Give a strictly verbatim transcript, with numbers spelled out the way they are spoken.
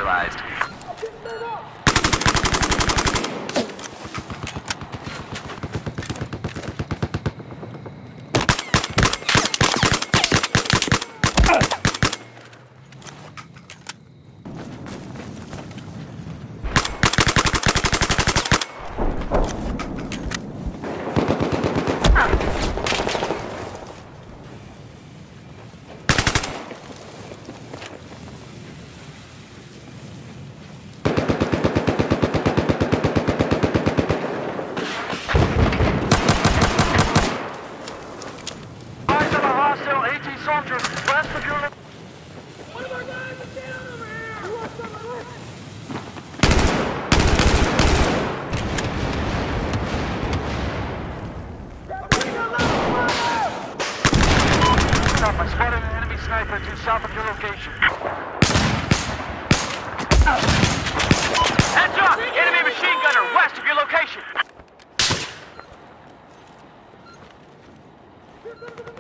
neutralized. Soldiers west of your... One of our guys is down over here! Who wants some of this? Stop, I spotted an enemy sniper to south of your location. Heads up! Enemy machine gunner west of your location!